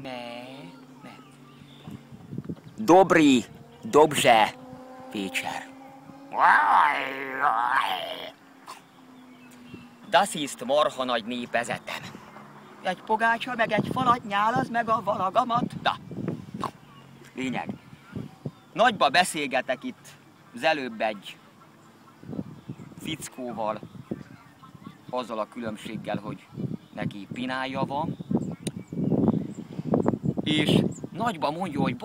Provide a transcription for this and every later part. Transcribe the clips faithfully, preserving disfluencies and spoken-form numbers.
Ne, ne. Dobri, dobrze wieczór. Das ist marha nagy népezetem. Egy pogácsa, meg egy falat nyálaz, meg a valagamat. Da. Lényeg. Nagyba beszélgetek itt az előbb egy fickóval, azzal a különbséggel, hogy neki pinája van, és nagyba mondja, hogy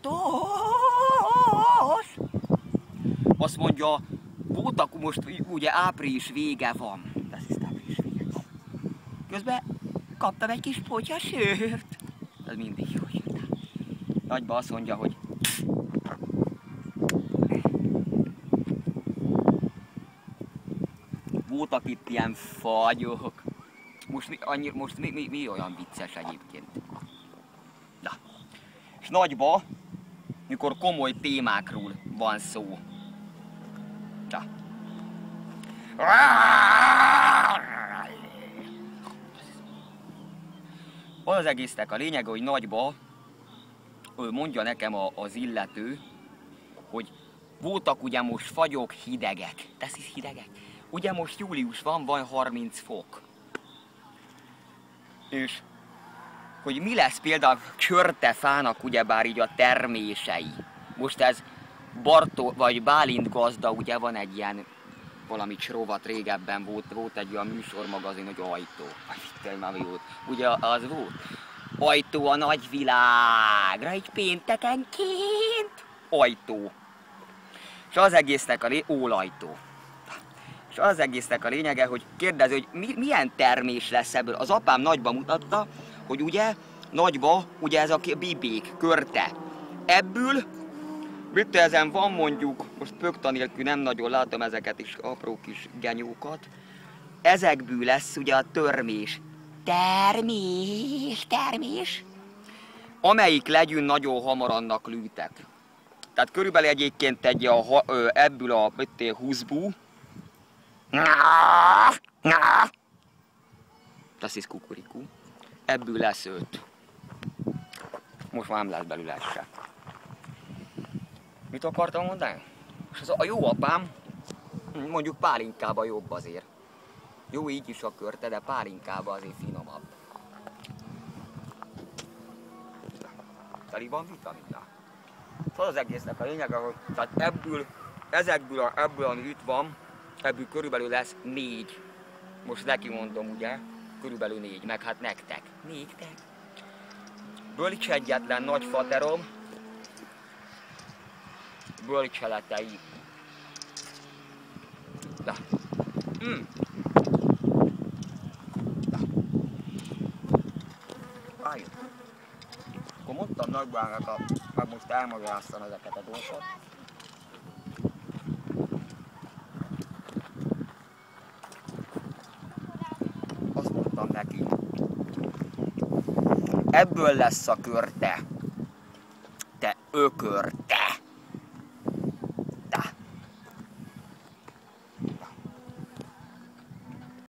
Bartos! Azt mondja, voltak most ugye április vége van. Das ist április vége. Közben kaptam egy kis potya sört. Ez mindig jó jött. Nagyba azt mondja, hogy voltak itt ilyen fagyok. Most mi, annyi, most mi, mi, mi olyan vicces egyébként? Na. És nagyba, mikor komoly témákról van szó. Na. Az az egésznek a lényege, hogy nagyba mondja nekem az illető, hogy voltak ugye most fagyok, hidegek. Ez is hidegek? Ugye most július van, van harminc fok. És hogy mi lesz például csörtefának ugyebár így a termései. Most ez Bartó, vagy Bálint gazda, ugye van egy ilyen valami rovat régebben volt, volt egy olyan műsormagazin, hogy Ajtó. Vagy már mi volt? Ugye az volt? Ajtó a nagyvilágra, egy péntekenként. Ajtó. És az egésznek a lé... Ólajtó. És az egésznek a lényege, hogy kérdezi, hogy mi, milyen termés lesz ebből. Az apám nagyba mutatta, hogy ugye nagyba, ugye ez a bibék, körte. Ebből, mit ezen van mondjuk, most pökta nélkül nem nagyon látom ezeket is, apró kis genyókat. Ezekből lesz ugye a törmés. Termés, termés. Amelyik legyűn nagyon hamar annak lűtek. Tehát körülbelül egyébként egy a, ebből a húszbú. Das ist kukurikú. Ebből lesz öt. Most már nem lesz belőle se. Mit akartam mondani? És az a jó apám, mondjuk pálinkában jobb azért. Jó így is a körte, de pálinkában azért finomabb. Teli van vitamina. Az az egésznek a lényege, hogy tehát ebből, ezekből, a, ebből, ami itt van, ebből körülbelül lesz négy. Most neki mondom, ugye? Körülbelül négy, meg hát nektek. Négytek. Bölcs egyetlen nagyfaterom, bölcseletei. Na. Mm. Na. Állj. Akkor mondtam nagybának, a, meg most elmagyaráztam ezeket a dolgokat. Azt mondtam neki. Ebből lesz a körte. Te ökörte.